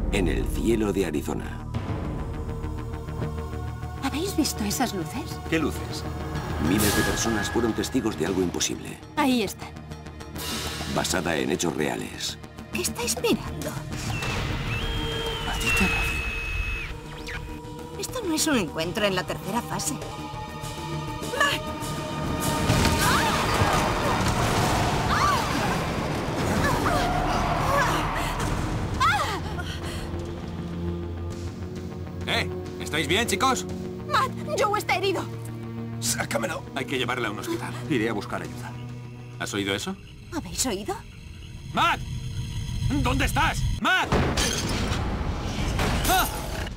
En el cielo de Arizona. ¿Habéis visto esas luces? ¿Qué luces? Miles de personas fueron testigos de algo imposible. Ahí está. Basada en hechos reales. ¿Qué estáis mirando? Maldita radio. Esto no es un encuentro en la tercera fase. ¿Estáis bien, chicos? ¡Matt! ¡Joe está herido! Sácamelo. Hay que llevarle a un hospital. Iré a buscar ayuda. ¿Has oído eso? ¿Habéis oído? ¡Matt! ¿Dónde estás? ¡Matt! ¡Ah!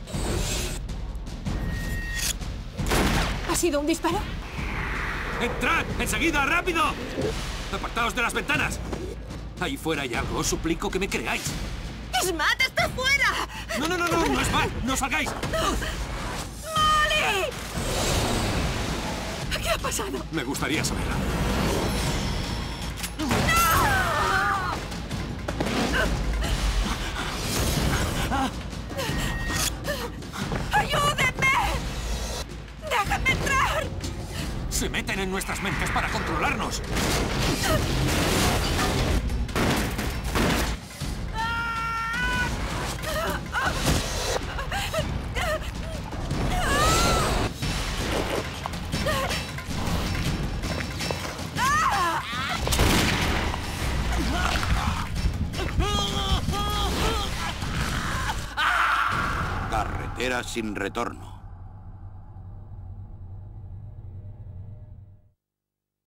¿Ha sido un disparo? ¡Entrad! ¡Enseguida! ¡Rápido! ¡Apartaos de las ventanas! Ahí fuera hay algo. Os suplico que me creáis. ¡Es Matt! ¡Está fuera! ¡No, no, no, no! ¡No es Matt! ¡No salgáis! ¡Molly! ¿Qué ha pasado? Me gustaría saberlo. ¡Ayúdenme! ¡Déjenme entrar! Se meten en nuestras mentes para controlarnos. Carretera sin retorno.